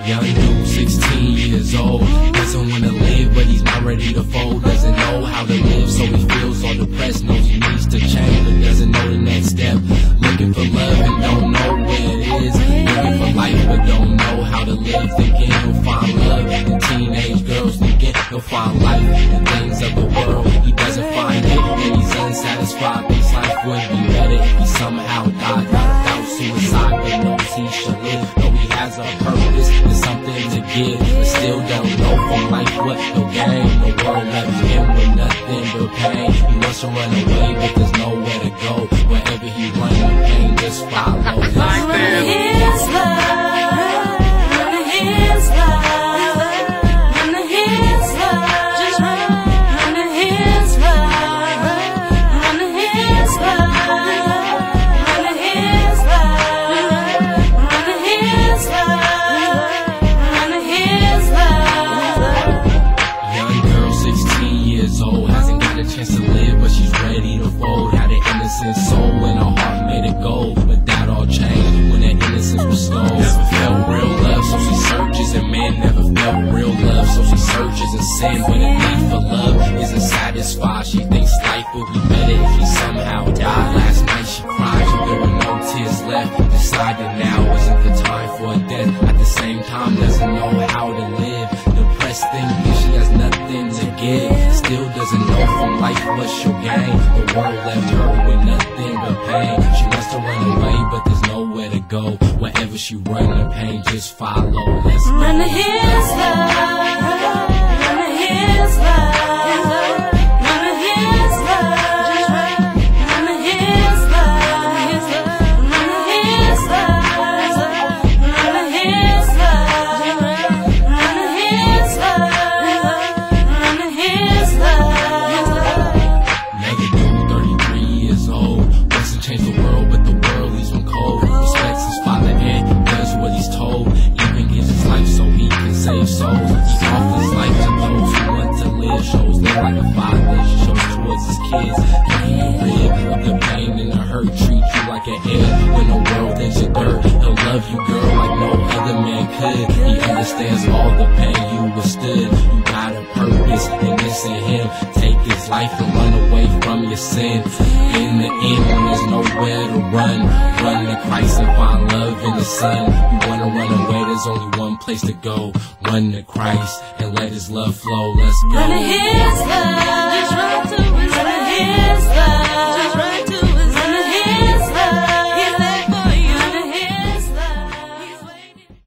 Young dude, 16 years old, doesn't wanna live, but he's not ready to fold. Doesn't know how to live, so he feels all depressed. Knows he needs to change, but doesn't know the next step. Looking for love and don't know where it is. Looking for life, but don't know how to live. Thinking he'll find love, and teenage girls thinking he'll find life in things of the world. He doesn't find it, and he's unsatisfied. Thinks life would be better if he somehow died. Without suicide, but knows he should live. Know he has a purpose and something to give, but still don't know from life what he'll gain. The world left him with nothing but pain. He wants to run away, but there's nowhere to go. Wherever he runs, the pain just follows. His love, his love. Hasn't got a chance to live, but she's ready to fold. Had an innocent soul and her heart made it gold. But that all changed when that innocence was stolen. Never felt real love, so she searches, and men never felt real love, so she searches in sin. But a need for love isn't satisfied. She thinks life would be better if he somehow died. Last night she cried, there were no tears left. Decided now isn't the time for a death. At the same time, doesn't know how to live. Depressed, thinking she has nothing to give. Still doesn't know from life what she'll gain. The world left her with nothing but pain. She wants to run away, but there's nowhere to go. Wherever she run, the pain just follow. Let's go. Run to his love, run to his love. Change the world, but the world leaves him cold. Respects his father and does what he's told. Even gives his life so he can save souls. He offers life to those who want to live. Shows them like a father shows towards his kids. Making you rid of the pain and the hurt. Treat you like an heir when the world thinks you're dirt. He'll love you, girl, like no other man could. He understands all the pain you withstood. You got a purpose and missing him. Take his life and run away from your sin. In the end, when there's nowhere to run to Christ and find love in the sun. You wanna run away, there's only one place to go. Run to Christ and let his love flow. Let's go. Run to his love, just run to his love.